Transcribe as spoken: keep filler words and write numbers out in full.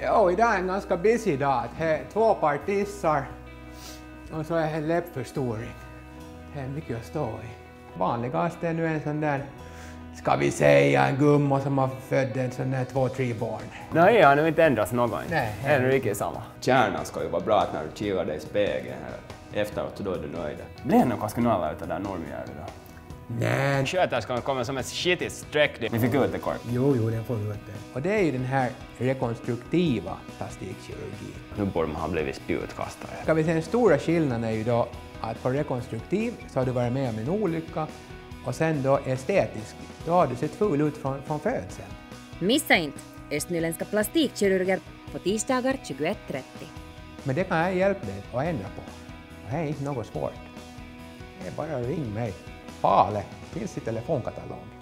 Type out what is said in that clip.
Jo, idag är en ganska busy dag. Det är två par tissar och så är det läppförstoring. Det är mycket att stå i. Vanligast är nu en sån där, ska vi säga, en gumma som har fött en sån där två, tre barn. Nej, jag har nog inte ändrats någon. Nej. Det är nog riktigt samma. Kärnan ska ju vara bra att när du kikar dig i spegeln här efteråt, då är du nöjd. Blir det nog ganska några utav det där normjärdet då? Nej. Sköterskan kommer som ett skitigt streck. Ni fick ut det kort. Jo, jo, den får ut det. Och det är ju den här rekonstruktiva plastikkirurgin. Nu borde man ha blivit spjutkastare. Ska vi säga, den stora skillnaden är ju då att på rekonstruktiv så har du varit med om en olycka och sen då estetisk, då har du sett ful ut från, från födseln. Missa inte Östnyländska plastikkirurger på tisdagar tjugoett trettio. Men det kan jag hjälpa dig att ändra på. Det är inte något svårt. Det är bara att ringa mig. Pale finns i telefonkatalogen.